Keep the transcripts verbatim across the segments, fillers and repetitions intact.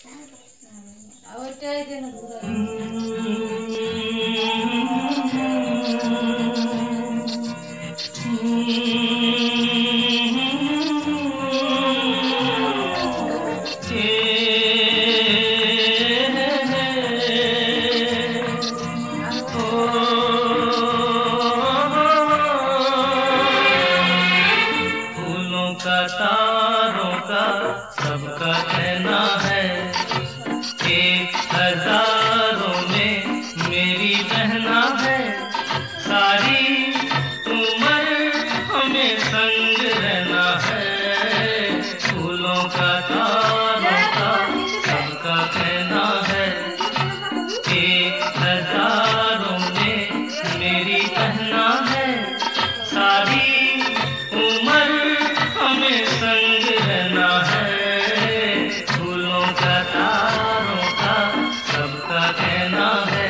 तारों का सबका कहना है, एक हजारों में मेरी बहना है। सारी उम्र हमें संग रहना है। फूलों का तारों का सबका कहना है, एक हजारों में मेरी बहना है। सारी उम्र हमें संग रहना है। फूलों का तारों का सबका कहना है।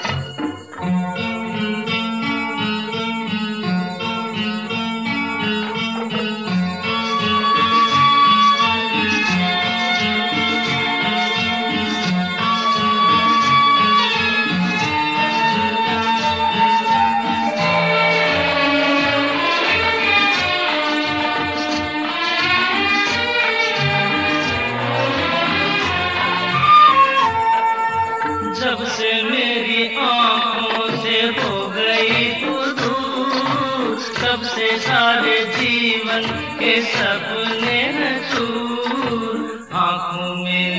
जब से मेरी आँखों से हो गई तू दूर, तब से सारे जीवन के सपने हैं चूर। आँखों में